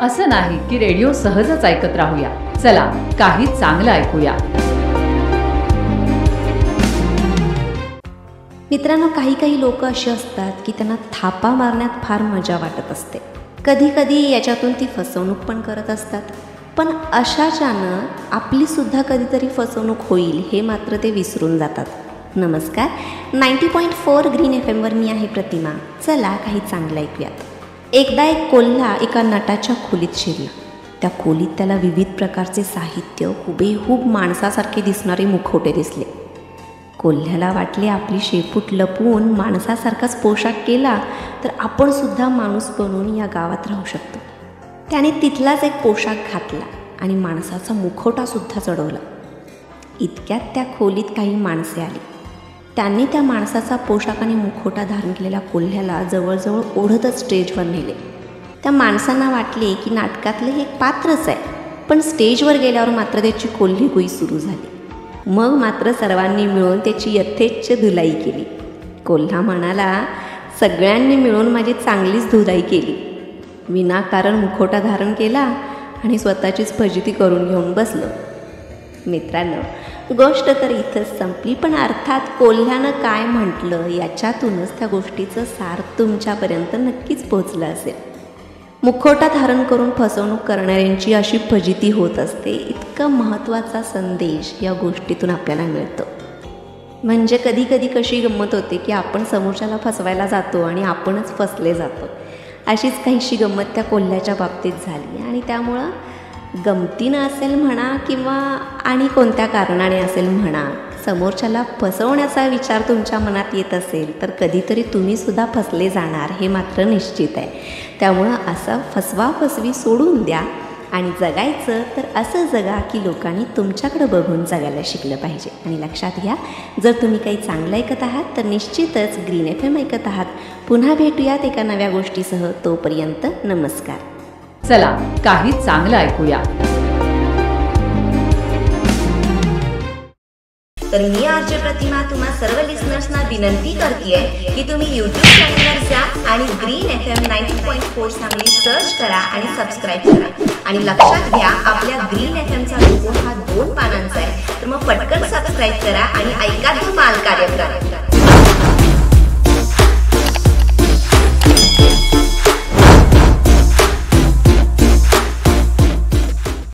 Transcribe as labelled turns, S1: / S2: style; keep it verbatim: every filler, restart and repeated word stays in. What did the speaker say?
S1: असं नाही की रेडिओ सहजच ऐकत राहूया. चला काही चांगलं ऐकूया.
S2: मित्रांनो, काही काही लोक अशी असतात की त्यांना थापा मारण्यात फार मजा वाटत असते. कधी कधी याच्यातून ती फसवणूक पण करत असतात. पण अशाच्यानं आपलीसुद्धा कधीतरी फसवणूक होईल हे मात्र ते विसरून जातात. नमस्कार, ninety point four green F एमवर मी आहे प्रतिमा. चला काही चांगलं ऐकूयात. एकदा एक कोल्हा एका नटाच्या खोलीत शिरला. त्या खोलीत त्याला विविध प्रकारचे साहित्य, हुबेहूब माणसासारखे दिसणारे मुखवटे दिसले. कोल्ह्याला वाटले आपली शेपूट लपवून माणसासारखाच पोशाख केला तर आपण सुद्धा माणूस बनून या गावात राहू शकतो. त्याने तिथलाच एक पोशाख घातला आणि माणसाचा मुखवटासुद्धा चढवला. इतक्यात त्या खोलीत काही माणसे आली. त्यांनी त्या माणसाचा पोशाख आणि मुखवटा धारण केलेल्या कोल्ह्याला जवळजवळ ओढतच स्टेजवर नेले. त्या माणसांना वाटले की नाटकातले हे एक पात्रच आहे. पण स्टेजवर गेल्यावर मात्र त्याची कोल्हेकुई सुरू झाली. मग मात्र सर्वांनी मिळून त्याची यथेच्छ धुलाई केली. कोल्हा म्हणाला, सगळ्यांनी मिळून माझी चांगलीच धुलाई केली. विनाकारण मुखवटा धारण केला आणि स्वतःचीच फजिती करून घेऊन बसलो. मित्रांनो, गोष्ट तर इथंच संपली. पण अर्थात कोल्ह्यानं काय म्हटलं याच्यातूनच त्या गोष्टीचं सार तुमच्यापर्यंत नक्कीच पोचलं असेल. मुखवटा धारण करून फसवणूक करणाऱ्यांची अशी फजिती होत असते. इतका महत्त्वाचा संदेश या गोष्टीतून आपल्याला मिळतो. म्हणजे कधी कधी कशी गंमत होते की आपण समोरच्याला फसवायला जातो आणि आपणच फसले जातो. अशीच काहीशी गंमत त्या कोल्ह्याच्या बाबतीत झाली. आणि त्यामुळं गमतीनं असेल म्हणा किंवा आणि कोणत्या कारणाने असेल म्हणा, समोरच्याला फसवण्याचा विचार तुमच्या मनात येत असेल तर कधीतरी तुम्हीसुद्धा फसले जाणार हे मात्र निश्चित आहे. त्यामुळं असं फसवा फसवी सोडून द्या आणि जगायचं तर असं जगा की लोकांनी तुमच्याकडं बघून जगायला शिकलं पाहिजे. आणि लक्षात घ्या, जर तुम्ही काही चांगलं ऐकत आहात तर निश्चितच ग्रीन एफ एम ऐकत आहात. पुन्हा भेटूयात एका नव्या गोष्टीसह. तोपर्यंत नमस्कार.
S1: चला काही चांगलं ऐकूया.
S2: तर मी आरजे प्रतिमा तुम्हा सर्व लिस्नर्सना विनंती करते की तुम्ही यूट्यूब चॅनलवर जा आणि green F M ninety point four Sangli search करा आणि सबस्क्राईब करा. आणि लक्षात घ्या, आपल्या ग्रीन एफ एमचा लोगो हा दोन पानांचा आहे. तर मग पटकन सबस्क्राईब करा आणि ऐका धमाल कार्यक्रम.